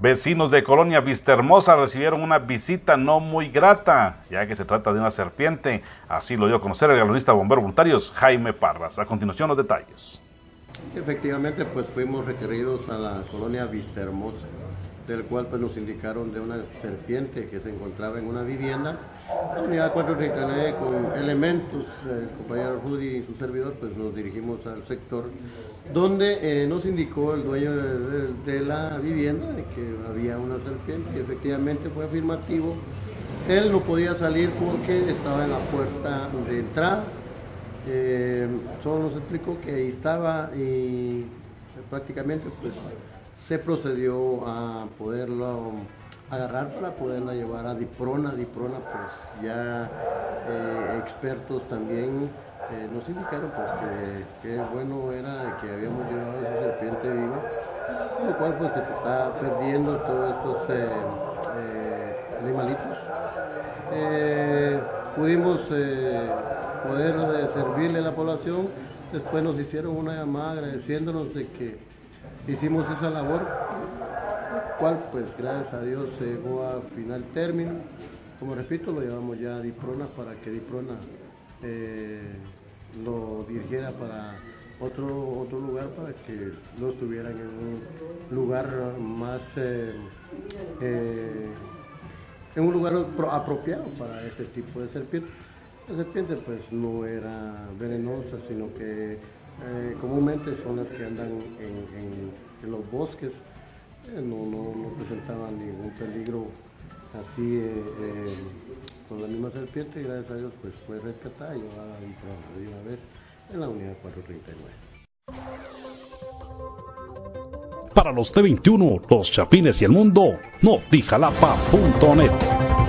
Vecinos de Colonia Vistahermosa recibieron una visita no muy grata, ya que se trata de una serpiente. Así lo dio a conocer el galonista de bomberos voluntarios, Jaime Parras. A continuación, los detalles. Efectivamente, pues fuimos requeridos a la Colonia Vistahermosa, del cual pues nos indicaron de una serpiente que se encontraba en una vivienda. La unidad 439 con elementos, el compañero Rudy y su servidor, pues nos dirigimos al sector donde nos indicó el dueño de la vivienda de que había una serpiente, y efectivamente fue afirmativo. Él no podía salir porque estaba en la puerta de entrada. Solo nos explicó que ahí estaba y prácticamente pues se procedió a poderlo agarrar para poderla llevar a Diprona. Diprona pues ya expertos también nos indicaron pues que bueno era que habíamos llevado esa serpiente viva, con lo cual pues que se está perdiendo todos estos animalitos. Pudimos poder servirle a la población. Después nos hicieron una llamada agradeciéndonos de que hicimos esa labor, cual pues gracias a Dios se llegó a final término. Como repito, lo llevamos ya a Diprona para que Diprona lo dirigiera para otro lugar, para que lo estuvieran en un lugar más en un lugar apropiado para este tipo de serpiente. La serpiente pues no era venenosa, sino que comúnmente son las que andan en los bosques. No presentaban ningún peligro así con la misma serpiente, y gracias a Dios pues fue rescatada y llevada de una vez en la unidad 439. Para los T21, los Chapines y el mundo, notijalapa.net.